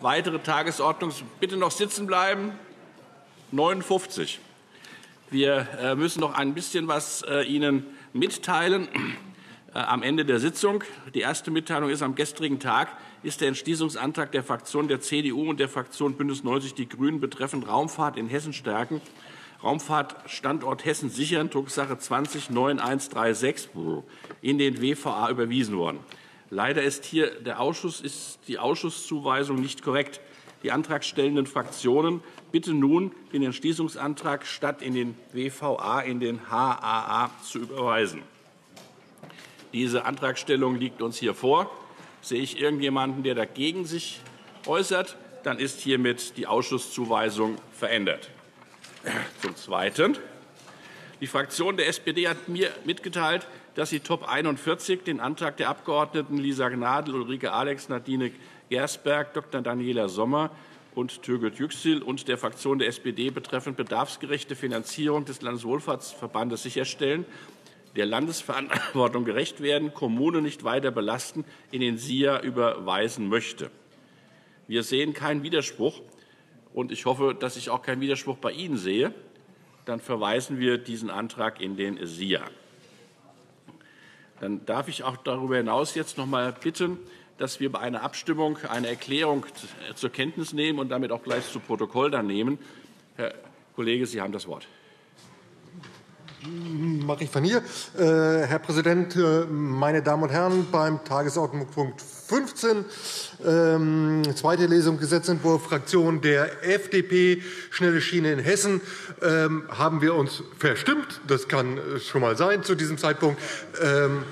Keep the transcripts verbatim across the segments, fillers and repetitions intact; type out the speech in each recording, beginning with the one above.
weitere Tagesordnungs... Bitte noch sitzen bleiben. neunundfünfzig. Wir müssen noch ein bisschen was Ihnen mitteilen am Ende der Sitzung. Die erste Mitteilung ist, am gestrigen Tag ist der Entschließungsantrag der Fraktion der C D U und der Fraktion Bündnis neunzig Die Grünen betreffend Raumfahrt in Hessen stärken, Raumfahrtstandort Hessen sichern, Drucksache zwanzig neunundachtzig sechsunddreißig, in den W V A überwiesen worden. Leider ist hier der Ausschuss, ist die Ausschusszuweisung nicht korrekt. Die antragstellenden Fraktionen bitten nun, den Entschließungsantrag statt in den W V A in den H A A zu überweisen. Diese Antragstellung liegt uns hier vor. Sehe ich irgendjemanden, der dagegen sich äußert, dann ist hiermit die Ausschusszuweisung verändert. Zum Zweiten. Die Fraktion der S P D hat mir mitgeteilt, dass sie Top einundvierzig, den Antrag der Abgeordneten Lisa Gnadl, Ulrike Alex, Nadine Gersberg, Doktor Daniela Sommer und Türgüt Yüksel und der Fraktion der S P D betreffend bedarfsgerechte Finanzierung des Landeswohlfahrtsverbandes sicherstellen, der Landesverantwortung gerecht werden, Kommunen nicht weiter belasten, in den S I A überweisen möchte. Wir sehen keinen Widerspruch, und ich hoffe, dass ich auch keinen Widerspruch bei Ihnen sehe. Dann verweisen wir diesen Antrag in den S I A. Dann darf ich auch darüber hinaus jetzt noch einmal bitten, dass wir bei einer Abstimmung eine Erklärung zur Kenntnis nehmen und damit auch gleich zu Protokoll dann nehmen. Herr Kollege, Sie haben das Wort. Mache ich von hier. Äh, Herr Präsident, äh, meine Damen und Herren, beim Tagesordnungspunkt fünfzehn, ähm, zweite Lesung Gesetzentwurf Fraktion der F D P, schnelle Schiene in Hessen, ähm, haben wir uns verstimmt. Das kann schon mal sein zu diesem Zeitpunkt. Ähm,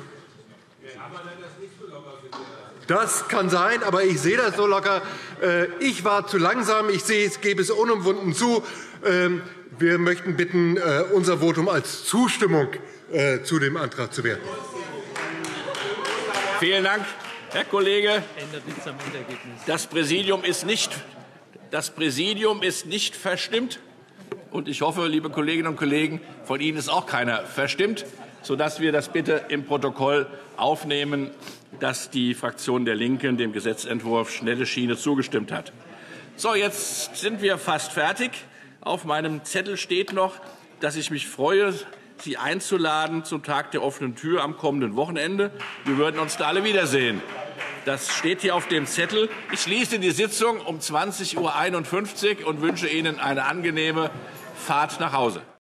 Das kann sein, aber ich sehe das so locker. Ich war zu langsam. Ich sehe, es gebe es unumwunden zu. Wir möchten bitten, unser Votum als Zustimmung zu dem Antrag zu werten. Vielen Dank, Herr Kollege. Das Präsidium ist nicht, das Präsidium ist nicht verstimmt. Und ich hoffe, liebe Kolleginnen und Kollegen, von Ihnen ist auch keiner verstimmt, sodass wir das bitte im Protokoll aufnehmen, dass die Fraktion der LINKEN dem Gesetzentwurf schnelle Schiene zugestimmt hat. So, jetzt sind wir fast fertig. Auf meinem Zettel steht noch, dass ich mich freue, Sie einzuladen zum Tag der offenen Tür am kommenden Wochenende. Wir würden uns da alle wiedersehen. Das steht hier auf dem Zettel. Ich schließe die Sitzung um zwanzig Uhr einundfünfzig und wünsche Ihnen eine angenehme Fahrt nach Hause.